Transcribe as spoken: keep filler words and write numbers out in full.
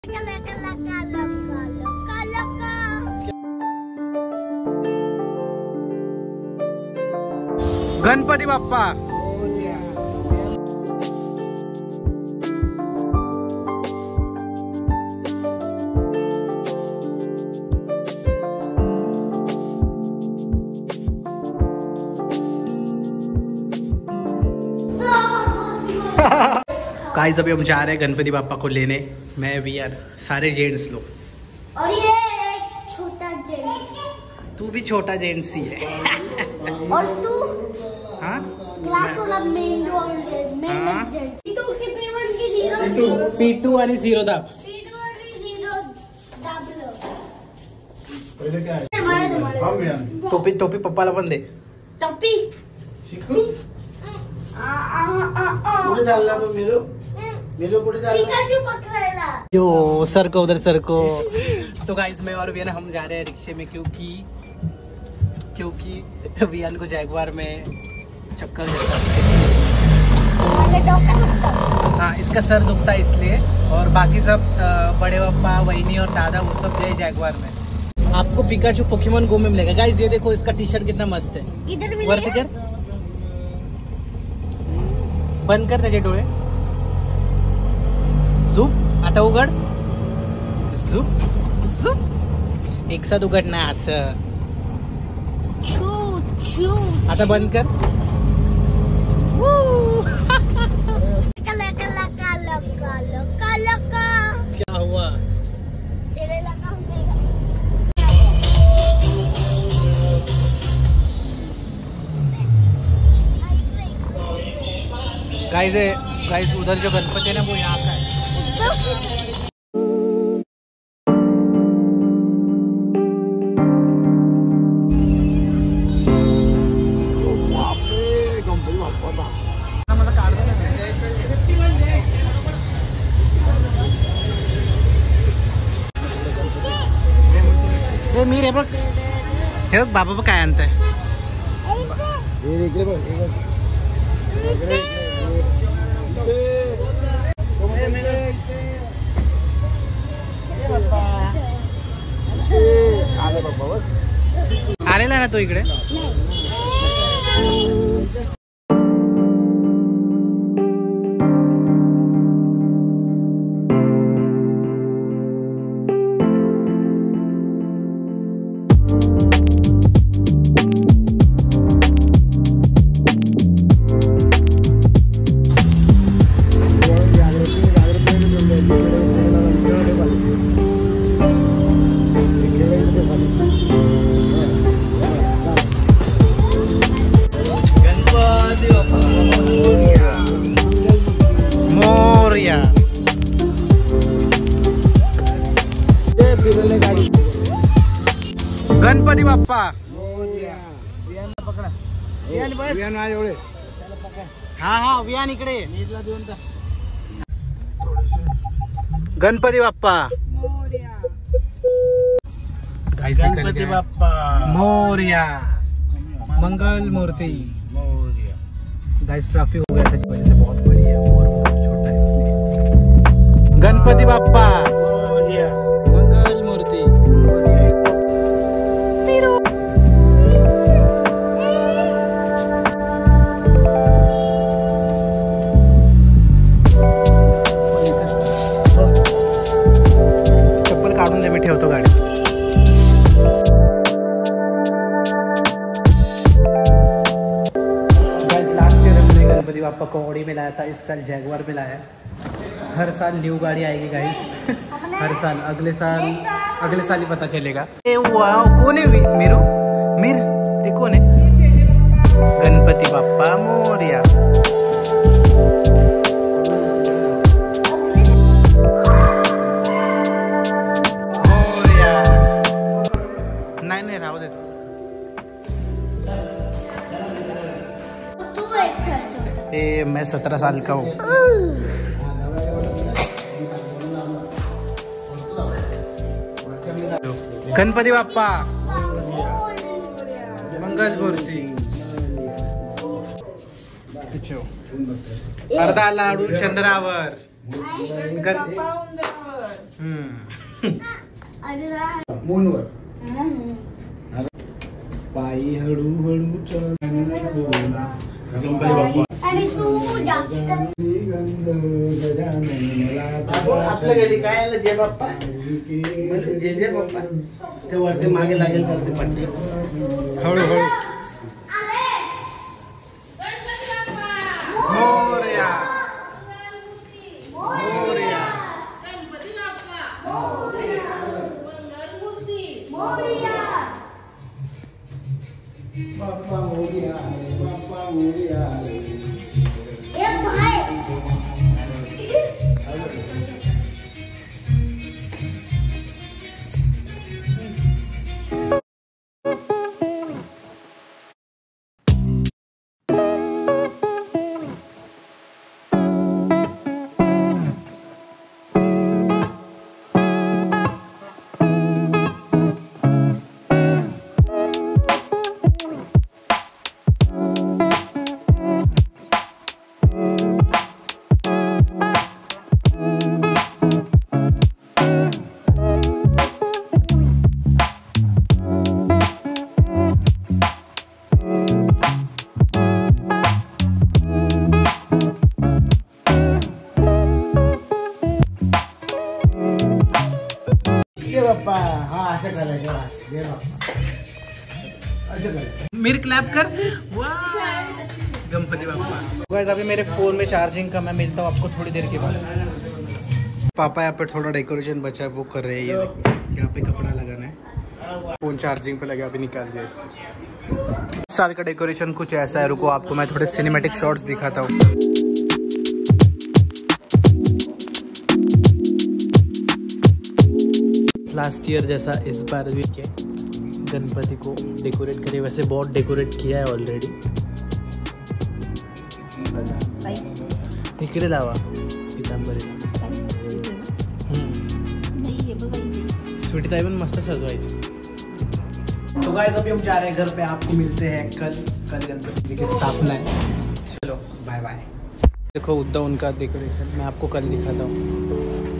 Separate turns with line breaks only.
Ganpati Bappa guys अभी हम जा रहे हैं गणपति बाप्पा को लेने। मैं भी यार, सारे जेंट्स लोग
और ये छोटा जेंट्स।
तू भी छोटा जेंट्स ही है।
और तू
हाँ
क्लास वाला मेन मेन जेंट्स। पीटू की पेवन की जीरो
पीटू आणि झिरो दाब
पीटू आणि जीरो दाबलो।
पहिले काय
टोपी टोपी पप्पाला पण दे।
टोपी
शिकू
आ आ आ
कुठे चालला तू? मेरू मेरू कुठे चालला?
पिकाचू पकडायला।
जो सर को उधर सर को। तो गाइस मैं और वियान हम जा रहे हैं रिक्शे में, क्योंकि क्योंकि वियान को जैगवार में चक्कर जैसा, हाँ इसका सर दुखता है इसलिए, और बाकी सब बड़े पापा वहीनी और दादा वो सब गए जैगवार में। आपको पिकाचू पोकेमॉन गो में मिलेगा। गाइस ये देखो इसका टी शर्ट कितना मस्त है।
किधर
वरती
मिलेगा?
कर, बंद कर त्याचे डोळे, झूप आता उघड, झूप झूप एक साथ उघड ना असं,
छू छू
आता बंद कर।
काला काला काला काला काला का
क्या हुआ?
तेरे लगा होगा।
गाइस गाइस उधर जो गणपति है ना वो यहाँ का है। हे मीर हे बघ, हे बघ बाबा बघ काय आणताय। आलेला ना तो इकडे। गणपती बाप्पा
पकडा वियान आहे एवढे।
हा हा वियान इकडे देऊन जा। गणपती बाप्पा
गणपती बाप्पा
मोरया, मंगल मूर्ति
मोरया।
गाइस ट्रैफिक हो गया था इस वजह से, बहुत बड़ी है और बहुत छोटा है इसलिए। गणपति बाप्पा
मोरया,
मंगल मूर्ति। चप्पल काढून दे, मी ठेवतो गाडी। गणपति बाप्पा को ऑडी में लाया था, इस साल जैगवार में लाया। हर साल न्यू गाड़ी आएगी गाइस, हर साल। अगले साल अगले साल ही पता चलेगा। ए वाओ, कौन है मीरू? मीर ये कौन है? गणपति बाप्पा मोरया। मोरया। नहीं नहीं राव दे। ए, मैं सत्रह साल का हूँ। गणपति बाप्पा मंगल मूर्ति। अर्धा लाडू चंद्रावर। गण
मूनवर पायी हळूहळू चला गणपती बाप्पा
आणि तू जास्त
गंध गजानन मला आपल्या गेली काय आलं जय बाप्पा जय जय बाप्पा ते वरती मागे लागेल तर ते पट्टी
हळूहळू मोरया मोरया
बाप्पा मोरया बाप्पा मोरया
ए भाई
बाप्पा हा असं करायचं जय बाप्पा असं करायचं
मेरे क्लैप कर वाह गणपति बाप्पा। गाइस अभी मेरे फोन में चार्जिंग का मैं मिलता हूँ आपको थोड़ी देर के बाद। पापा यहाँ पे थोड़ा डेकोरेशन बचा है वो कर रहे हैं। ये देखिए यहाँ पे कपड़ा लगाना है, फोन चार्जिंग पे लगा, अभी निकाल दिया इसमें। इस साल का डेकोरेशन कुछ ऐसा है, रुको आपको मैं थोड़े सिनेमैटिक शॉट्स दिखाता हूँ। लास्ट ईयर जैसा इस बार भी के गणपति को डेकोरेट करे, वैसे बहुत डेकोरेट किया है ऑलरेडी। इकडे लावा पितांबरीला स्वीटीताई पण मस्त सजवायची। तो गाइस अभी हम जा रहे हैं घर पे, आपको मिलते हैं कल। कल गणपति जी की स्थापना है। चलो बाय बाय। देखो उद्धव उनका डेकोरेशन मैं आपको कल दिखाता हूँ।